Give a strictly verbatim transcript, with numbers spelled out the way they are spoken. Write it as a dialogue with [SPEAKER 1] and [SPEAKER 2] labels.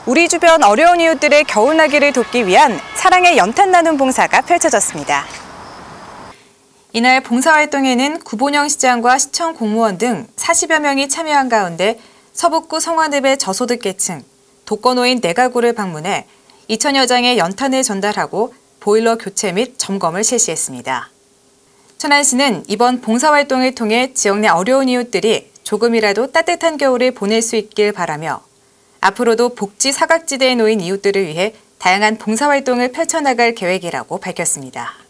[SPEAKER 1] 우리 주변 어려운 이웃들의 겨울나기를 돕기 위한 사랑의 연탄 나눔 봉사가 펼쳐졌습니다. 이날 봉사활동에는 구본영 시장과 시청 공무원 등 사십여 명이 참여한 가운데 서북구 성완읍의 저소득계층, 독거노인 네 가구를 방문해 이천여 장의 연탄을 전달하고 보일러 교체 및 점검을 실시했습니다. 천안시는 이번 봉사활동을 통해 지역 내 어려운 이웃들이 조금이라도 따뜻한 겨울을 보낼 수 있길 바라며 앞으로도 복지 사각지대에 놓인 이웃들을 위해 다양한 봉사활동을 펼쳐나갈 계획이라고 밝혔습니다.